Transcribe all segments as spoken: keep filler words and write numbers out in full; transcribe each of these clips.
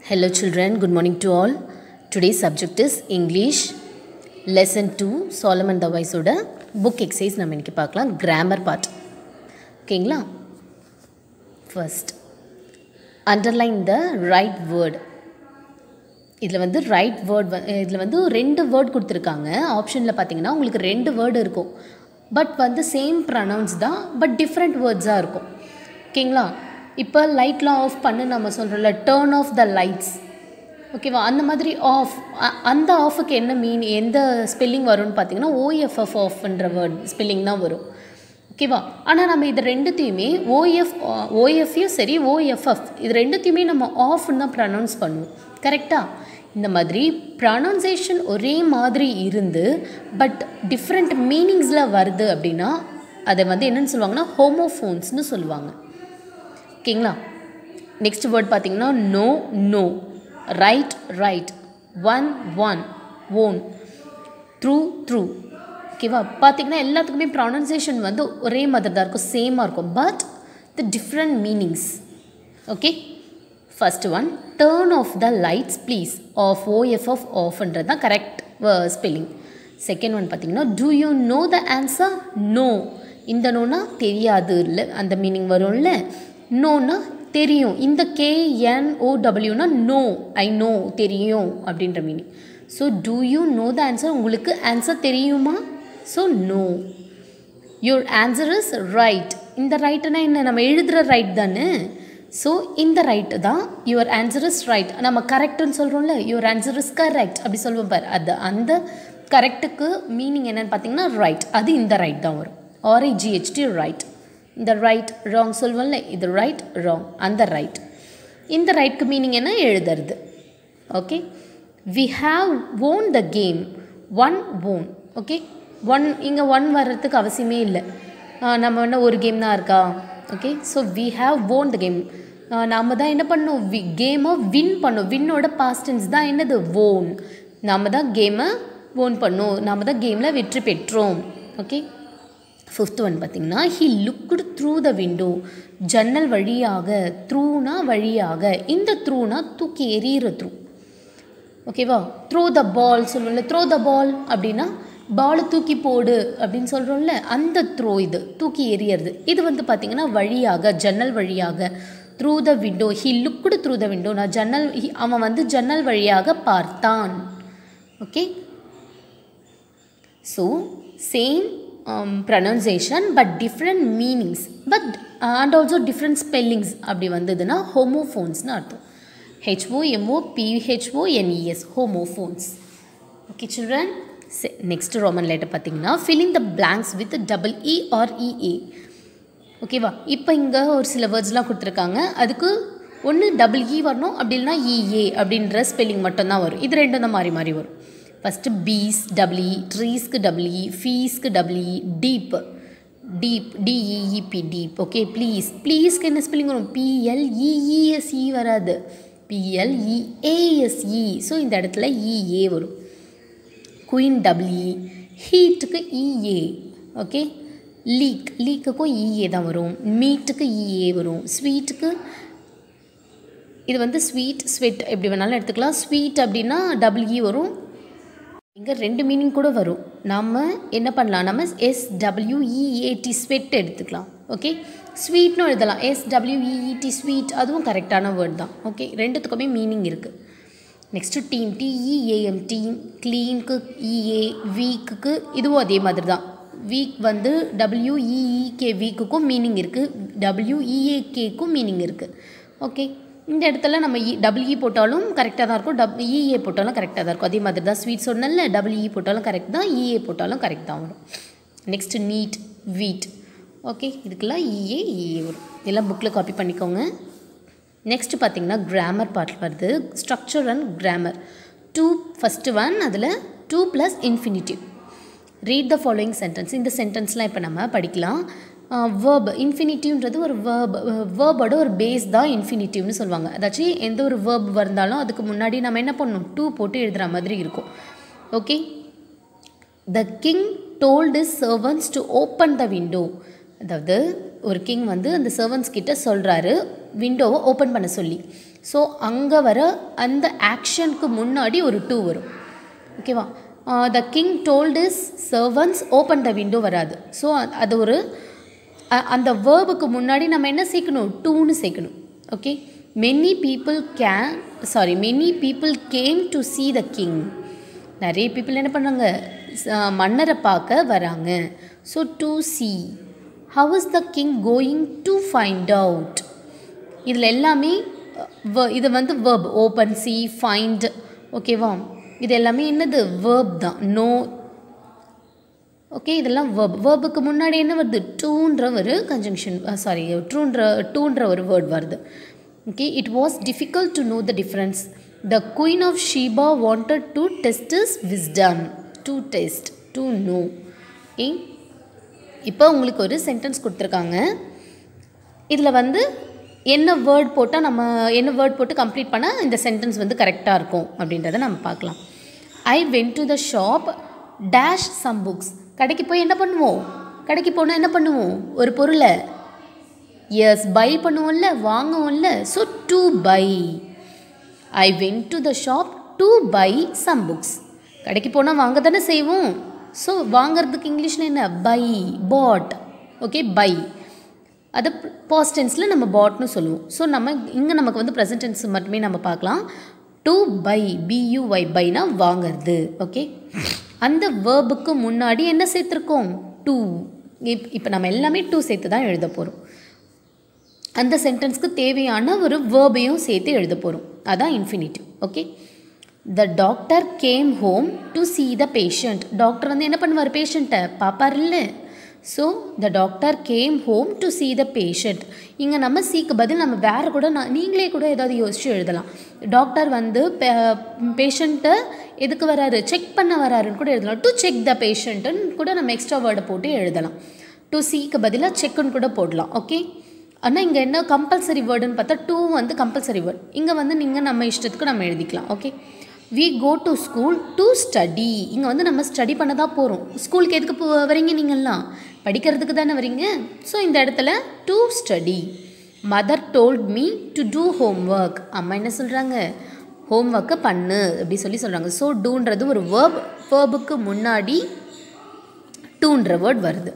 Hello children, good morning to all. Today's subject is English lesson two Solomon the Wise oda book exercise நம்ம இன்னைக்கு பார்க்கலாம் grammar part. ஓகேங்களா? First underline the right word. இதில் வந்து right word இதில் வந்து ரெண்டு வேர்ட் கொடுத்துருக்காங்க. ஆப்ஷனில் பார்த்தீங்கன்னா உங்களுக்கு ரெண்டு வேர்டு இருக்கும், பட் வந்து சேம் ப்ரனவுன்ஸ் தான், பட் டிஃப்ரெண்ட் வேர்ட்ஸாக இருக்கும். ஓகேங்களா? இப்போ லைட்லாம் ஆஃப் பண்ணு நம்ம சொல்கிறோம்ல, டேர்ன் ஆஃப் த லைட்ஸ். ஓகேவா? அந்த மாதிரி ஆஃப், அந்த ஆஃபுக்கு என்ன மீன், எந்த ஸ்பெல்லிங் வரும்னு பார்த்தீங்கன்னா ஓஎஃப்எஃப் ஆஃப்ன்ற வேர்ட் ஸ்பெல்லிங் தான் வரும். ஓகேவா? ஆனால் நம்ம இது ரெண்டுத்தையுமே ஓஎஃப் ஓஎஃப்யும் சரி ஓஎஃப்எஃப் இது ரெண்டுத்தையுமே நம்ம ஆஃப்னு தான் ப்ரனவுன்ஸ் பண்ணுவோம். கரெக்டாக? இந்த மாதிரி ப்ரனவுன்சேஷன் ஒரே மாதிரி இருந்து பட் டிஃப்ரெண்ட் மீனிங்ஸில் வருது அப்படின்னா அதை வந்து என்னென்னு சொல்லுவாங்கன்னா ஹோமோஃபோன்ஸ்னு சொல்லுவாங்க. ஓகேங்களா? நெக்ஸ்ட் வேர்ட் பார்த்தீங்கன்னா no know, right write, one won, won, through threw. ஓகேவா? பார்த்தீங்கன்னா எல்லாத்துக்குமே ப்ரொனன்சியேஷன் வந்து ஒரே மாதிரி தான் இருக்கும், சேமாக இருக்கும், but the different meanings. Okay, first one turn off the lights please, of O F of ஆஃப்ன்றது தான் கரெக்ட் ஸ்பெல்லிங். செகண்ட் ஒன் பார்த்தீங்கன்னா do you know the answer, know. இந்த நோனா தெரியாது இல்லை அந்த மீனிங் வரும்ல, நோனா தெரியும். இந்த கேஎன்ஓடபிள்யூனா நோ, ஐ நோ, தெரியும் அப்படின்ற meaning. So do you know the answer, உங்களுக்கு ஆன்சர் தெரியுமா? So know. Your answer is right. இந்த ரைட்டுனா என்ன, நம்ம எழுதுகிற ரைட் தானே. ஸோ இந்த ரைட்டு தான் யுவர் ஆன்சர் இஸ் ரைட். நம்ம கரெக்டுன்னு சொல்கிறோம்ல, யுவர் ஆன்சர் இஸ் கரெக்ட் அப்படி சொல்லுவோம் பார். அது அந்த கரெக்டுக்கு மீனிங் என்னென்னு பார்த்தீங்கன்னா ரைட். அது இந்த ரைட் தான் வரும், ஆர்ஐஜிஹெச்டி ரைட். இந்த ரைட் ராங் சொல்லுவோம்ல, இது ரைட் ராங், அந்த ரைட். இந்த ரைட்க்கு மீனிங் என்ன, எழுதுறது. Okay, we have won the game, one won. Okay, one இங்கே ஒன் வர்றதுக்கு அவசியமே இல்லை, நம்ம என்ன ஒரு கேம் தான் இருக்கா. Okay, so we have won the game, நாம் தான் என்ன பண்ணோம், வி கேமை வின் பண்ணோம். வின்னோட பாஸ்டன்ஸ் தான் என்னது, ஓன். நாம் தான் கேமை ஓன் பண்ணோம், நாம் தான் கேமில் வெற்றி பெற்றோம். ஓகே, ஃபிஃப்த் ஒன் பார்த்திங்கன்னா he looked through the window, ஜன்னல் வழியாக, த்ரூனா வழியாக, இந்த த்ரூனா தூக்கி எறிகிற த்ரூ. ஓகேவா? த்ரோ த பால் சொல்லுவோம்ல, த்ரோ த பால் அப்படின்னா பாலை தூக்கி போடு அப்படின்னு சொல்கிறோம்ல, அந்த த்ரோ இது தூக்கி எறியறது. இது வந்து பார்த்திங்கன்னா வழியாக, ஜன்னல் வழியாக, through the window. He looked through the window, நான் ஜன்னல், அவன் வந்து ஜன்னல் வழியாக பார்த்தான். Okay, so same Um, pronunciation but different meanings but uh, and also different spellings அப்படி வந்ததுன்னா homophones-னு அர்த்தம். H O M O P H O N E S, homophones. Okay children, next Roman letter பார்த்தீங்கன்னா filling the blanks with double E or E A. ஓகேவா? இப்போ இங்கே ஒரு சில வேர்ட்ஸ்லாம் கொடுத்துருக்காங்க, அதுக்கு ஒன்று டபுள் இ வரணும், அப்படி இல்லைனா இஏ அப்படின்ற ஸ்பெல்லிங் மட்டும்தான் வரும். இது ரெண்டும் தான் மாறி மாறி வரும். ஃபஸ்ட்டு பீஸ் டபிள்இ, ட்ரீஸ்க்கு டபிள்இ, ஃபீஸ்க்கு double E, deep deep D E E P deep. Okay, please, ப்ளீஸ்க்கு என்ன ஸ்பெல்லிங் வரும், பிஎல்இஇஎஸ்இ வராது, பிஎல்இஏஎஸ்இ. ஸோ இந்த இடத்துல இஏ வரும். குயின் டபிள்இ, ஹீட்டுக்கு இஏ. ஓகே, லீக், லீக்குக்கும் இஏ தான் வரும். மீட்டுக்கு இஏ வரும். ஸ்வீட்டுக்கு இது வந்து ஸ்வீட் ஸ்வெட் எப்படி வேணாலும் எடுத்துக்கலாம். ஸ்வீட் அப்படின்னா டபிள்இ வரும். இங்கே ரெண்டு மீனிங் கூட வரும். நம்ம என்ன பண்ணலாம், நம்ம எஸ்டபிள்யூஇஏடி ஸ்வெட் எடுத்துக்கலாம். ஓகே, ஸ்வீட்னு எழுதலாம், எஸ்டபிள்யூஇஇடி ஸ்வீட், அதுவும் கரெக்டான வேர்ட் தான். ஓகே, ரெண்டுத்துக்குமே மீனிங் இருக்குது. Next team, T E A M team. க்ளீனுக்கு இஏ, வீக்குக்கு இதுவும் அதே மாதிரி தான். வீக் வந்து டபிள்யூஇஇகே வீக்குக்கும் மீனிங் இருக்குது, டபிள்யூஇஏகேக்கும் மீனிங் இருக்குது. ஓகே, இந்த இடத்துல நம்ம இ டபிள்இ போட்டாலும் கரெக்டாக தான் இருக்கும், டப் இஏ போட்டாலும் கரெக்டாக தான் இருக்கும். அதே மாதிரி தான் ஸ்வீட் சொன்னல, டபிள்இ போட்டாலும் கரெக்ட் தான், இஏ போட்டாலும் கரெக்ட் தான் வரும். நெக்ஸ்ட்டு நீட், வீட். ஓகே, இதுக்கெல்லாம் இஏ இஏ வரும். இதெல்லாம் புக்கில் காப்பி பண்ணிக்கோங்க. நெக்ஸ்ட்டு பார்த்திங்கன்னா கிராமர் பார்ட் வருது, structure and grammar. To first one, அதில் to plus infinitive. Read the following sentence. இந்த சென்டென்ஸ்லாம் இப்போ நம்ம படிக்கலாம். வேர்ப், இன்ஃபினிட்டிவ்ன்றது ஒரு வேர்ப், வேர்போட ஒரு பேஸ் தான் இன்ஃபினிட்டிவ்னு சொல்லுவாங்க. அதாச்சும் எந்த ஒரு வேர்ப் வந்தாலும் அதுக்கு முன்னாடி நம்ம என்ன பண்ணணும், டூ போட்டு எழுதுகிற மாதிரி இருக்கும். Okay, the king told his servants to open the window. அதாவது ஒரு கிங் வந்து அந்த சர்வன்ட்ஸ் கிட்ட சொல்கிறாரு விண்டோவை ஓப்பன் பண்ண சொல்லி. ஸோ அங்கே வர அந்த ஆக்ஷனுக்கு முன்னாடி ஒரு டூ வரும். ஓகேவா? The king told his servants open the window வராது. ஸோ அது ஒரு அந்த வேர்புக்கு முன்னாடி நம்ம என்ன சேர்க்கணும்? டூன்னு சேர்க்கணும். Okay. Many people can sorry many people came to see the king. நிறைய பீப்புள் என்ன பண்ணுறாங்க? மன்னரை பார்க்க வராங்க. So to see. how is the king going to find out? இதில் எல்லாமே இது வந்து வேர்ப். Open, see, find. ஓகேவா? இது எல்லாமே என்னது? வேர்ப் தான். நோ. ஓகே, இதெல்லாம் வேர்ப். வேர்புக்கு முன்னாடி என்ன வருது? டூன்ற ஒரு கன்ஜங்ஷன் சாரி ட்ரூன்ற டூன்ற ஒரு வேர்ட் வருது. Okay. It was difficult to know the difference. The queen of Sheba wanted to test his wisdom. To test, to know. Okay. இப்போ உங்களுக்கு ஒரு சென்டென்ஸ் கொடுத்துருக்காங்க. இதில் வந்து என்ன வேர்ட் போட்டால் நம்ம என்ன வேர்ட் போட்டு கம்ப்ளீட் பண்ணால் இந்த சென்டென்ஸ் வந்து கரெக்டாக இருக்கும் அப்படின்றத நம்ம பார்க்கலாம். I went to the shop dash some books. கடைக்கு போய் என்ன பண்ணுவோம்? கடைக்கு போனால் என்ன பண்ணுவோம்? ஒரு பொருளை எஸ் பை பண்ணுவோம்ல, வாங்குவோம்ல. So to buy. I went to the shop to buy some books. கடைக்கு போனால் வாங்க தானே செய்வோம். ஸோ வாங்கிறதுக்கு இங்கிலீஷில் என்ன? Buy, bought. Okay, buy. அது பாஸ்ட் டென்ஸில் நம்ம பாட்னு சொல்லுவோம். ஸோ நம்ம இங்கே நமக்கு வந்து ப்ரெசன்ட் டென்ஸ் மட்டுமே நம்ம பார்க்கலாம். டு பை, பியூஒய், பைனா வாங்கிறது. ஓகே. அந்த வேர்புக்கு முன்னாடி என்ன சேர்த்துருக்கோம்? டூ. இப் இப்போ நம்ம எல்லாமே டூ சேர்த்து தான் எழுத போகிறோம். அந்த சென்டென்ஸ்க்கு தேவையான ஒரு வேர்பையும் சேர்த்து எழுத போகிறோம். அதான் infinitive. Okay. The doctor came home to see the patient. Doctor வந்து என்ன பண்ணுவார்? பேஷண்ட்டை பார்ப்பார் இல்லை. So the doctor came home to see the patient. இங்கே நம்ம சீக்கு பதில் நம்ம வேறு கூட நான் நீங்களே கூட ஏதாவது யோசித்து எழுதலாம். டாக்டர் வந்து பேஷண்ட்டை எதுக்கு வராரு? செக் பண்ண வராருன்னு கூட எழுதலாம். டு செக் த பேஷண்ட்டுன்னு கூட நம்ம எக்ஸ்ட்ரா வேர்டை போட்டு எழுதலாம். டு சீக்கு பதிலாக செக்குன்னு கூட போடலாம். ஓகே. ஆனால் இங்கே என்ன கம்பல்சரி வேர்டுன்னு பார்த்தா டூ வந்து கம்பல்சரி வேர்டு. இங்கே வந்து நீங்கள் நம்ம இஷ்டத்துக்கு நம்ம எழுதிக்கலாம். Okay. We go to school to study. இங்கே வந்து நம்ம ஸ்டடி பண்ண தான் போகிறோம். ஸ்கூலுக்கு எதுக்கு போ வரீங்க? நீங்கள்லாம் படிக்கிறதுக்கு தானே வரீங்க. ஸோ இந்த இடத்துல to study. Mother told me to do home work என்ன சொல்கிறாங்க? ஹோம் ஒர்க்கை பண்ணு அப்படி சொல்லி சொல்கிறாங்க. ஸோ டூன்றது ஒரு வேர்ப். வேர்புக்கு முன்னாடி டூன்ற வேர்ட் வருது.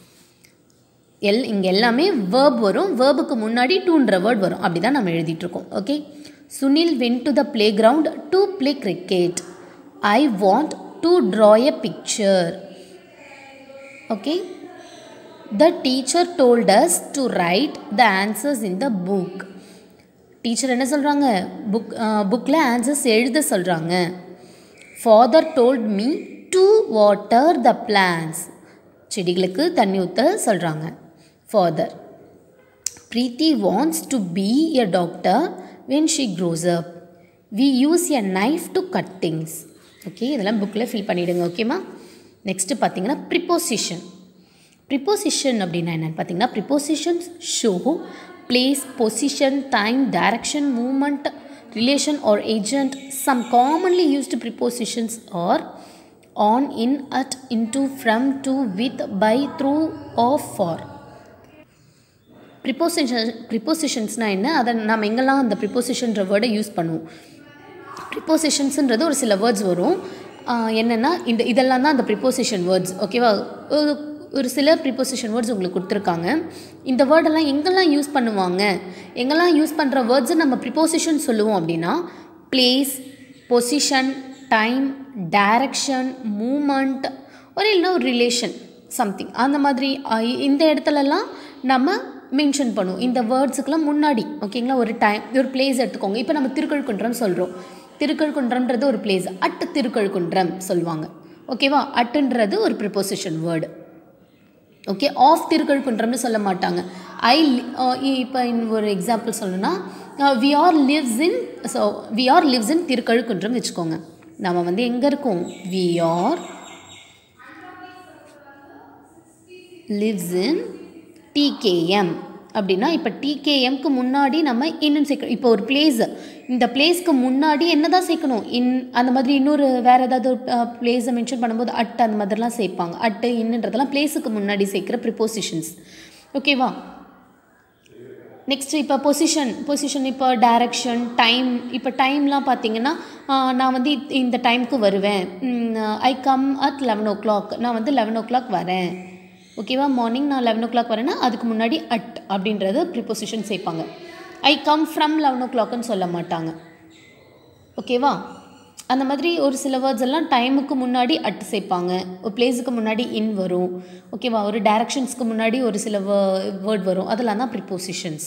எல் இங்கே எல்லாமே வேர்ப் வரும். வேர்புக்கு முன்னாடி டூன்ற வேர்ட் வரும். அப்படி தான் நம்ம எழுதிட்டுருக்கோம். Okay. Sunil went to the playground to play cricket. I want to draw a picture. Okay. The teacher told us to write the answers in the book. Teacher என்ன சொல்கிறாங்க? புக் புக்கில் ஆன்சர்ஸ் எழுத சொல்கிறாங்க. Father told me to water the plants. செடிகளுக்கு தண்ணி ஊற்ற சொல்கிறாங்க. Father. Preeti wants to be a doctor when she grows up. We use a knife to cut things. Okay, இதெல்லாம் புக்கில் ஃபில் பண்ணிவிடுங்க. ஓகேம்மா. நெக்ஸ்ட்டு பார்த்தீங்கன்னா ப்ரிப்போசிஷன். ப்ரிப்போசிஷன் அப்படின்னா என்னென்னு பார்த்தீங்கன்னா, prepositions show place, position, time, direction, movement, relation or agent. Some commonly used prepositions are on, in, at, into, from, to, with, by, through, of, for. Preposition ப்ரிப்போசிஷன்ஸ்னால் என்ன? அதை நம்ம எங்கெல்லாம் அந்த ப்ரிப்போசிஷன்ற வேர்டை யூஸ் பண்ணுவோம். ப்ரிப்போசிஷன்ஸுன்றது ஒரு சில வேர்ட்ஸ் வரும். என்னென்னா இந்த இதெல்லாம் தான் அந்த ப்ரிப்போசிஷன் வேர்ட்ஸ். ஓகேவா? ஒரு சில ப்ரிப்போசிஷன் வேர்ட்ஸ் உங்களுக்கு கொடுத்துருக்காங்க. இந்த வேர்டெல்லாம் எங்கெல்லாம் யூஸ் பண்ணுவாங்க, எங்கெல்லாம் யூஸ் பண்ணுற வேர்ட்ஸை நம்ம ப்ரிப்போசிஷன் சொல்லுவோம் அப்படின்னா, place, position, time, direction, movement, ஒரு இல்லைனா ஒரு ரிலேஷன் சம்திங், அந்த மாதிரி இந்த இடத்துலலாம் நம்ம மென்ஷன் பண்ணுவோம். இந்த வேர்ட்ஸுக்கெலாம் முன்னாடி. ஓகேங்களா? ஒரு டைம், ஒரு பிளேஸ் எடுத்துக்கோங்க. இப்போ நம்ம திருக்கழுக்குன்றம் சொல்கிறோம். திருக்கழுக்குன்றம்ன்றது ஒரு பிளேஸ். அட் திருக்கழுக்குன்றம் சொல்லுவாங்க. ஓகேவா? அட்டுன்றது ஒரு ப்ரிப்போசிஷன் வேர்டு. ஓகே. ஆஃப் திருக்கழுக்குன்றம்னு சொல்ல மாட்டாங்க. ஐ இப்போ ஒரு எக்ஸாம்பிள் சொல்லணும்னா, we are lives in so we are lives in Thirukazhukundram வச்சுக்கோங்க. நம்ம வந்து எங்கே இருக்கோம்? We are lives in TKM அப்படின்னா, இப்போ டிகேஎம்க்கு முன்னாடி நம்ம இன்னும் சேர்க்கணும். இப்போ ஒரு பிளேஸு, இந்த பிளேஸ்க்கு முன்னாடி என்ன தான் சேர்க்கணும்? இன் அந்த மாதிரி இன்னொரு வேறு ஏதாவது ஒரு பிளேஸை மென்ஷன் பண்ணும்போது அட் அந்த மாதிரிலாம் சேர்ப்பாங்க. அட்டு இன்னுன்றதெல்லாம் பிளேஸுக்கு முன்னாடி சேர்க்குற ப்ரிப்போசிஷன்ஸ். ஓகேவா? நெக்ஸ்ட்டு இப்போ பொசிஷன் பொசிஷன் இப்போ டைரக்ஷன் டைம் இப்போ டைம்லாம் பார்த்தீங்கன்னா நான் வந்து இந்த டைமுக்கு வருவேன். I come at eleven o'clock நான் வந்து லெவன் ஓ கிளாக் வரேன். ஓகேவா, மார்னிங் நான் லெவன் ஓ கிளாக் வரேன்னா அதுக்கு முன்னாடி அட் அப்படின்றது ப்ரிப்போசிஷன் சேர்ப்பாங்க. ஐ கம் ஃப்ரம் லெவன் ஓ கிளாக்குன்னு சொல்ல மாட்டாங்க. ஓகேவா, அந்த மாதிரி ஒரு சில வேர்ட்ஸ் எல்லாம் டைமுக்கு முன்னாடி அட் சேர்ப்பாங்க, ஒரு பிளேஸுக்கு முன்னாடி இன் வரும். ஓகேவா, ஒரு டைரக்ஷன்ஸ்க்கு முன்னாடி ஒரு சில வேர்ட் வரும், அதெல்லாம் தான் prepositions.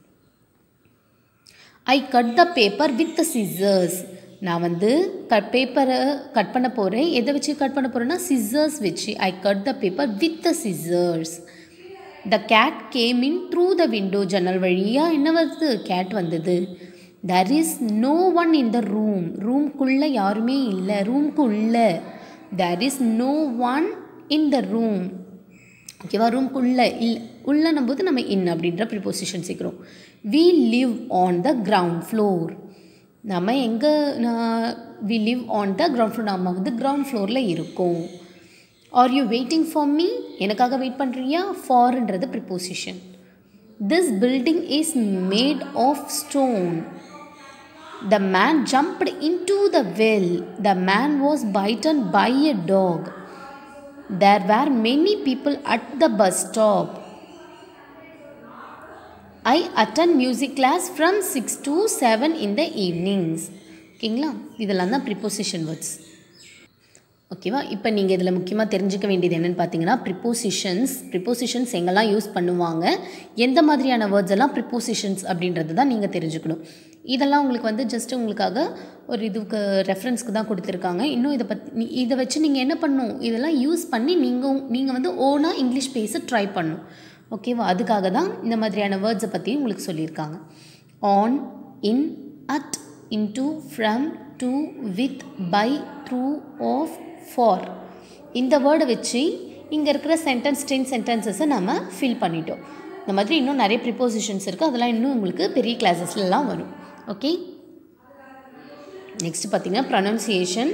I cut the paper with scissors நான் வந்து கட் பேப்பரை கட் பண்ண போகிறேன். எதை வச்சு கட் பண்ண போகிறேன்னா சிசர்ஸ் வச்சு. I cut the paper with the scissors. The cat came in through the window ஜன்னல் வழியாக என்ன வருது, கேட் வந்தது. there is no one in the room ரூம்குள்ளே யாருமே இல்லை, ரூம்க்கு உள்ள. there is no one in the room. ஓகேவா, ரூம்க்குள்ளே இல்லை, உள்ளன்னும் போது நம்ம இன் அப்படின்ற ப்ரிப்போசிஷன் சேர்க்குறோம். we live on the ground floor நம்ம எங்கே we live on the ground floor நம்ம வந்து கிரவுண்ட் ஃப்ளோரில் இருக்கோம். are you waiting for me எனக்காக வெயிட் பண்ணுறியா, ஃபார்ன்றது preposition. this building is made of stone the man jumped into the well the man was bitten by a dog there were many people at the bus stop I attend music class from six to seven in the evenings. ஓகேங்களா, இதெல்லாம் தான் preposition words. ஓகேவா, இப்போ நீங்கள் இதில் முக்கியமாக தெரிஞ்சுக்க வேண்டியது என்னென்னு பார்த்தீங்கன்னா ப்ரிப்போசிஷன்ஸ் ப்ரிப்போசிஷன்ஸ் எங்கெல்லாம் யூஸ் பண்ணுவாங்க, எந்த மாதிரியான வேர்ட்ஸ் எல்லாம் ப்ரிப்போசிஷன்ஸ் அப்படின்றது தான் நீங்கள் தெரிஞ்சுக்கணும். இதெல்லாம் உங்களுக்கு வந்து ஜஸ்ட்டு உங்களுக்காக ஒரு இதுக்கு ரெஃபரன்ஸ்க்கு தான் கொடுத்துருக்காங்க. இன்னும் இதை பற்றி இதை வச்சு நீங்கள் என்ன பண்ணணும், இதெல்லாம் யூஸ் பண்ணி நீங்கள் நீங்கள் வந்து ஓனாக இங்கிலீஷ் பேச ட்ரை பண்ணணும். ஓகேவா, அதுக்காக தான் இந்த மாதிரியான வேர்ட்ஸை பற்றி உங்களுக்கு சொல்லியிருக்காங்க. On, in, at, into, from, to, with, by, through, of, for இந்த வேர்டை வச்சு இங்கே இருக்கிற சென்டென்ஸ் டென் சென்டென்சஸை நம்ம ஃபில் பண்ணிட்டோம். இந்த மாதிரி இன்னும் நிறைய ப்ரிப்போசிஷன்ஸ் இருக்குது, அதெல்லாம் இன்னும் உங்களுக்கு பெரிய கிளாஸஸ்லாம் வரும். ஓகே, நெக்ஸ்ட் பார்த்தீங்கன்னா pronunciation.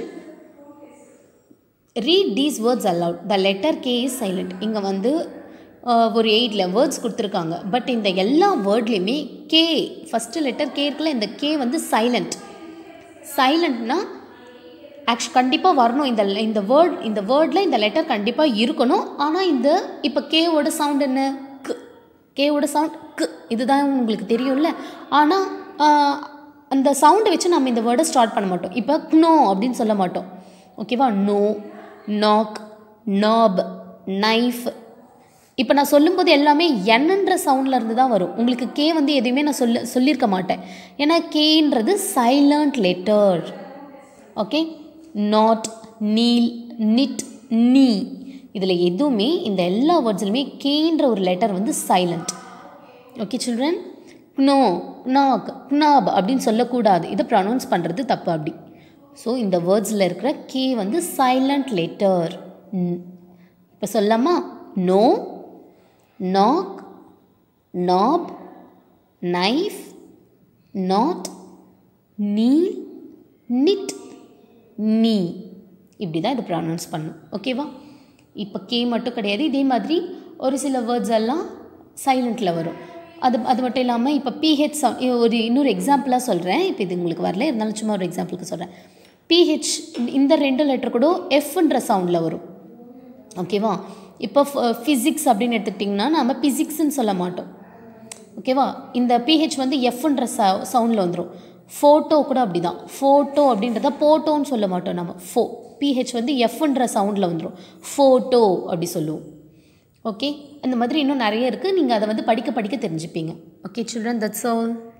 Read these words aloud the letter K is silent. இங்கே வந்து ஒரு எயிட்டில் வேர்ட்ஸ் கொடுத்துருக்காங்க, பட் இந்த எல்லா வேர்ட்லேயுமே கே ஃபஸ்ட்டு லெட்டர் கே இருக்குல்ல, இந்த கே வந்து சைலண்ட். சைலண்ட்னா ஆக்சுவல் கண்டிப்பாக வரணும், இந்த இந்த வேர்ட் இந்த வேர்டில் இந்த லெட்டர் கண்டிப்பாக இருக்கணும். ஆனால் இந்த இப்போ கேவோட சவுண்ட் என்ன, கு. கேவோட சவுண்ட் கு, இதுதான் உங்களுக்கு தெரியும்ல. ஆனால் அந்த சவுண்டை வச்சு நம்ம இந்த வேர்டை ஸ்டார்ட் பண்ண மாட்டோம். இப்போ நோ அப்படின்னு சொல்ல மாட்டோம். ஓகேவா, நோ, நாக், நாப், நைஃப். இப்போ நான் சொல்லும்போது எல்லாமே என்னன்ற சவுண்டில் இருந்து தான் வரும். உங்களுக்கு கே வந்து எதுவுமே நான் சொல்ல சொல்லியிருக்க மாட்டேன், ஏன்னா கேன்றது silent letter. Okay, knot, kneel, knit, knee, இதில் எதுவுமே இந்த எல்லா வேர்ட்ஸ்லையுமே கேன்ற ஒரு லெட்டர் வந்து silent. Okay children, know, knock, knob அப்படின்னு சொல்லக்கூடாது, இதை ப்ரொனவுன்ஸ் பண்ணுறது தப்பு அப்படி. ஸோ இந்த வேர்ட்ஸில் இருக்கிற கே வந்து சைலண்ட் லெட்டர். இப்போ சொல்லாமா, know, knock, knob, knife, knot, kneel, knit, knee, இப்படி தான் இது ப்ரொனவுன்ஸ் பண்ணும். ஓகேவா, இப்போ கே மட்டும் கிடையாது, இதே மாதிரி ஒரு சில வேர்ட்ஸ் எல்லாம் சைலண்ட்டில் வரும். அது அது மட்டும் இல்லாமல் இப்போ பிஹெச் சவுண்ட், ஒரு இன்னொரு எக்ஸாம்பிளாக சொல்கிறேன். இப்போ இது உங்களுக்கு வரல, இருந்தாலும் சும்மா ஒரு எக்ஸாம்பிளுக்கு சொல்கிறேன். பிஹெச் இந்த ரெண்டு லெட்டர் கூட எஃப்ன்ற சவுண்டில் வரும். ஓகேவா, இப்போ ஃபிசிக்ஸ் அப்படின்னு எடுத்துக்கிட்டிங்கன்னா நம்ம பிசிக்ஸ்ன்னு சொல்ல மாட்டோம். ஓகேவா, இந்த பிஹெச் வந்து எஃப்ன்ற ச சவுண்டில் வந்துடும். ஃபோட்டோ கூட அப்படி தான், ஃபோட்டோ அப்படின்றத போட்டோன்னு சொல்ல மாட்டோம் நம்ம. ஃபோ பிஹெச் வந்து எஃப்ன்ற சவுண்டில் வந்துடும், ஃபோட்டோ அப்படி சொல்லுவோம். ஓகே, அந்த மாதிரி இன்னும் நிறைய இருக்குது, நீங்கள் அதை வந்து படிக்க படிக்க தெரிஞ்சுப்பீங்க. Okay children, that's all.